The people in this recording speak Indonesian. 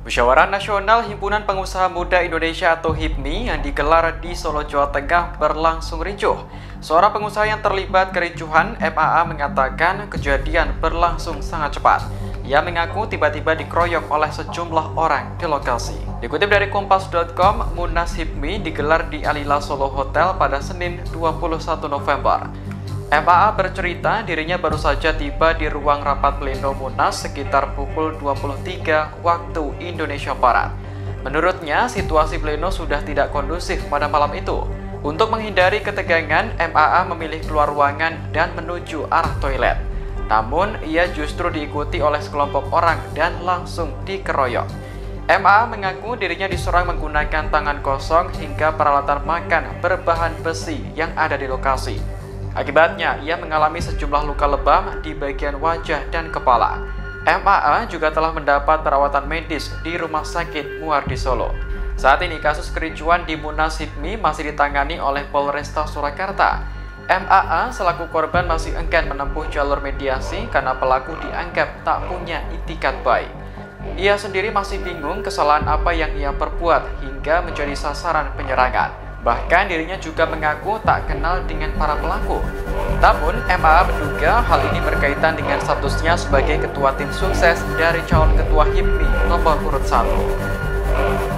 Musyawarah Nasional Himpunan Pengusaha Muda Indonesia atau HIPMI yang digelar di Solo, Jawa Tengah berlangsung ricuh. Seorang pengusaha yang terlibat kericuhan MAA mengatakan kejadian berlangsung sangat cepat. Ia mengaku tiba-tiba dikeroyok oleh sejumlah orang di lokasi. Dikutip dari Kompas.com, Munas HIPMI digelar di Alila Solo Hotel pada Senin 21 November. MAA bercerita dirinya baru saja tiba di ruang rapat pleno Munas sekitar pukul 23 waktu Indonesia Barat. Menurutnya, situasi pleno sudah tidak kondusif pada malam itu. Untuk menghindari ketegangan, MAA memilih keluar ruangan dan menuju arah toilet. Namun, ia justru diikuti oleh sekelompok orang dan langsung dikeroyok. MAA mengaku dirinya diserang menggunakan tangan kosong hingga peralatan makan berbahan besi yang ada di lokasi. Akibatnya, ia mengalami sejumlah luka lebam di bagian wajah dan kepala. MAA juga telah mendapat perawatan medis di Rumah Sakit Muardi Solo. Saat ini kasus kericuan di Munas HIPMI masih ditangani oleh Polresta Surakarta. MAA selaku korban masih enggan menempuh jalur mediasi karena pelaku dianggap tak punya itikat baik. Ia sendiri masih bingung kesalahan apa yang ia perbuat hingga menjadi sasaran penyerangan. Bahkan dirinya juga mengaku tak kenal dengan para pelaku. Namun, MAA menduga hal ini berkaitan dengan statusnya sebagai ketua tim sukses dari calon ketua HIPMI nomor urut 1.